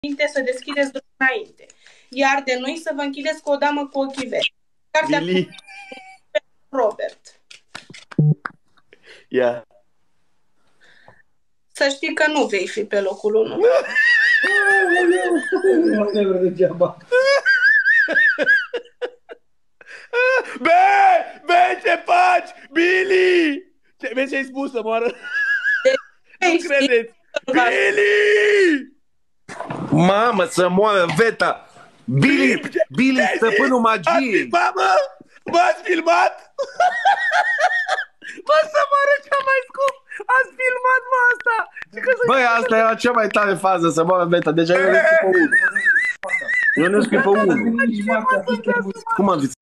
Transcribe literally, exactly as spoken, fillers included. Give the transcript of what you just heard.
minte să deschideți drumul înainte. Iar de noi să vă închideți cu o damă cu ochii verzi. Cartea Billy. Robert. Ia. Yeah. Să știi că nu vei fi pe locul unu. Be! Be, ce faci? Billy! Ce, vezi ce-ai spus să moară? Nu credeți? Billy! Mamă, să moară Veta! Billy! Billy, stăpânul magiei! Mamă! M-ați filmat? Bă, să moară cea mai scump! Ați filmat, mă, asta! Băi, asta era cea mai tare fază, să moară Veta. Deci eu nu știu pe unul. Eu nu știu pe unul. Cum am zis?